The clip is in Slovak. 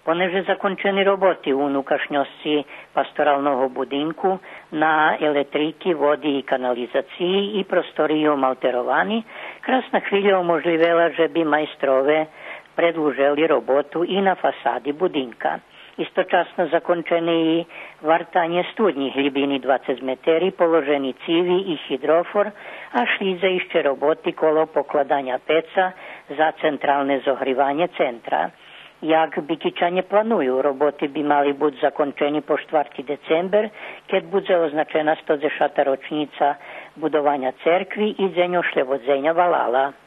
Понеже закончені роботи у внутрішньості пасторального будинку на електрики, воді і каналізації і просторі омалтеровані, Красна хвиля уможливила, že by majstrove predlužili robotu i na fasadi budinka. Istočasno zakončeni i vartanje studnjih hlibini 20 meteri, položeni civi i hidrofor, a šlizajuće roboti kolo pokladanja peca za centralne zohrivanje centra. Jak Bikičanie planujú, roboty by mali buď zakončení po 4. december, keď bude označena 110. ročnica budovania cerkvi i deň ošľevodzenja Valala.